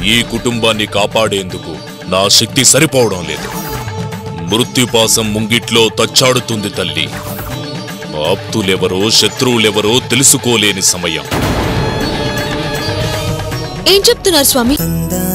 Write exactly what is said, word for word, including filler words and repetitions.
ఈ కుటుంబాన్ని కాపాడేందుకు నా శక్తి సరిపోవడం లేదు. మృత్యుపాసం ముంగిట్లో తచ్చాడుతుంది తల్లి. ఆప్తులెవరో శత్రువులెవరో తెలుసుకోలేని సమయం. ఏం చెప్తున్నారు స్వామి?